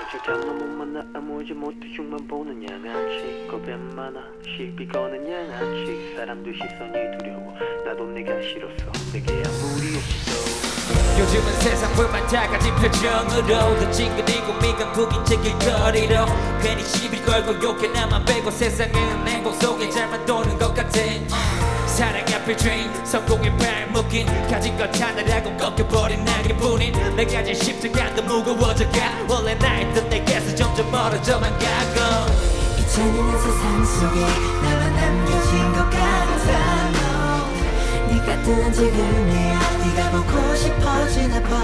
깜짝깜 너무 많아 아무지 못해 흉만 보는 양아치 겁이 많아 시비 거는 양아치 사람들 시선이 두려워 나도 내가 싫었어 내게 아무리 없어 요즘은 세상 불만 다 가진 표정으로 더 찡그리고 미간국인 제 길거리로 괜히 시비 걸고 욕해 나만 빼고 세상은 행복 속에 잘만 도는 것 같아 사랑 앞에 train 성공의 발목인 가진 것 하나라고 꺾여버린 나게뿐인 내가 제일 십자가도 무거워져가 원래 나였던 내게서 점점 멀어져만 가고 이 잔인한 세상 속에 나만 남겨진 것 같아 너 네 같은 지금이야 네가 보고 싶어지나 봐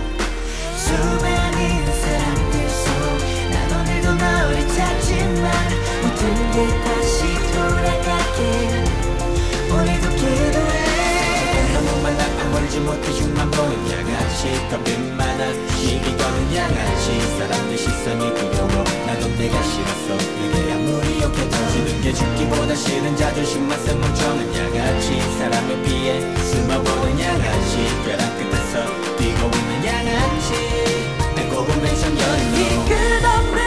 수많은 사람들 속 난 오늘도 너를 찾지만 모든 게 다시 돌아가게 오늘도 기도해 너무 많아 아물지 못해 흉만 보는 양아치 겁이 많아 시비 거는 양아치 사람들 시선이 두려워 나도 내가 싫었어 그게 아무리 욕해도 지는 게 죽기보다 싫은 자존심만 센 멍청한 양아치 사람에 비해 숨어보는 양아치 벼랑 끝에서 뛰고 있는 양아치 알고 보면 참 여린 끝없는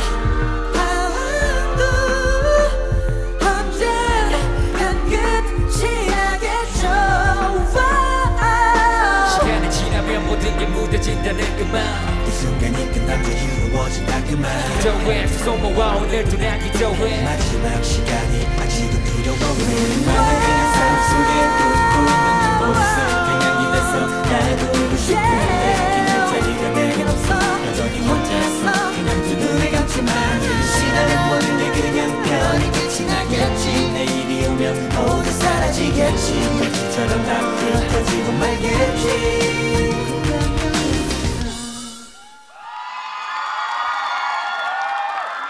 바람도 언젠간 끝이 나겠죠 시간이 지나면 모든 게 무뎌진다는 그 말 이 순간이 끝나면 이루어진다 그 말 기도해 소모와 오늘도 난 기도해 마지막 시간이 아직은 두려워해 나는 그냥 삶 속에 웃고 있는 내 모습 그냥 입에서 나도 울고 싶은데 긴장 자리가 내겐 없어 여전히 혼자서 그냥 두 눈을 감지만 지나면 모든 게 그냥 편히 끝이 나겠지 내일이 오면 모두 사라지겠지 거짓처럼 다 흩어지고 말겠지